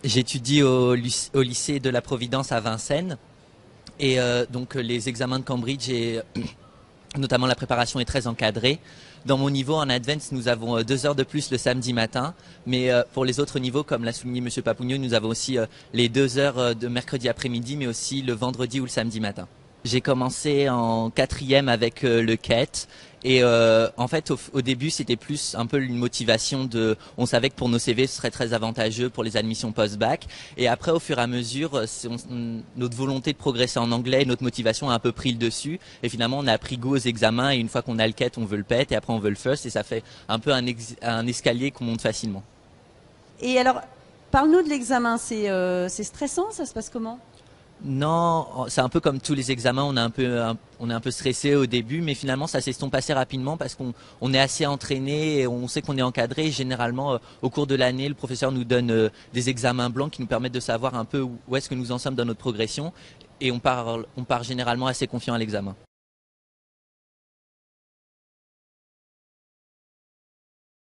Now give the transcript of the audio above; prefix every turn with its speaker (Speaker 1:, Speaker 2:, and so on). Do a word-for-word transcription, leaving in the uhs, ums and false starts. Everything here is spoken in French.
Speaker 1: J'étudie au, lyc- au lycée de la Providence à Vincennes. Et euh, donc les examens de Cambridge et notamment la préparation est très encadrée. Dans mon niveau en Advance, nous avons euh, deux heures de plus le samedi matin. Mais euh, pour les autres niveaux, comme l'a souligné Monsieur Papougno, nous avons aussi euh, les deux heures euh, de mercredi après-midi, mais aussi le vendredi ou le samedi matin. J'ai commencé en quatrième avec euh, le quête. Et euh, en fait, au, au début, c'était plus un peu une motivation de... On savait que pour nos C V, ce serait très avantageux pour les admissions post-bac. Et après, au fur et à mesure, c'est- on- on- notre volonté de progresser en anglais, notre motivation a un peu pris le dessus. Et finalement, on a pris goût aux examens. Et une fois qu'on a le quête, on veut le pet. Et après, on veut le first. Et ça fait un peu un, ex- un escalier qu'on monte facilement.
Speaker 2: Et alors, parle-nous de l'examen. C'est euh, c'est stressant, ça se passe comment?
Speaker 1: Non, c'est un peu comme tous les examens, on est un peu, un- on est un peu stressé au début, mais finalement ça s'estompe assez rapidement parce qu'on on est assez entraîné et on sait qu'on est encadré. Et généralement, euh, au cours de l'année, le professeur nous donne euh, des examens blancs qui nous permettent de savoir un peu où, où est-ce que nous en sommes dans notre progression et on part, on part généralement assez confiant à l'examen.